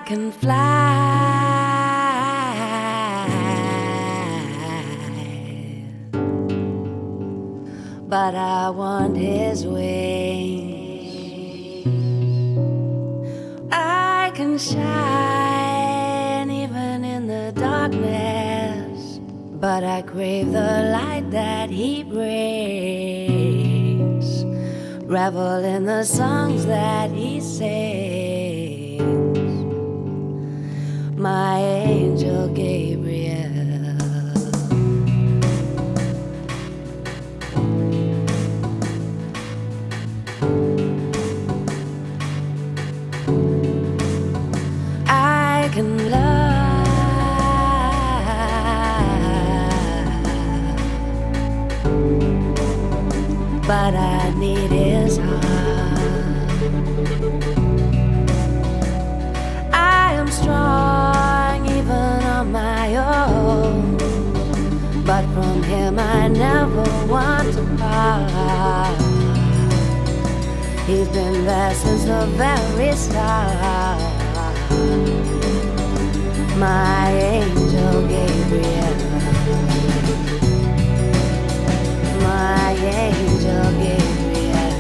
can fly, but I want his wings. I can shine even in the darkness, but I crave the light that he brings. Revel in the songs that he sings. My angel Gabriel. I can love, but I need his heart. I am strong even on my own, but from him I never want to part. He's been there since the very start. My angel Gabriel. My angel Gabriel.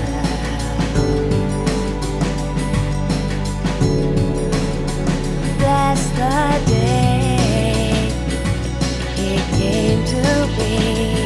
Bless the day he came to be.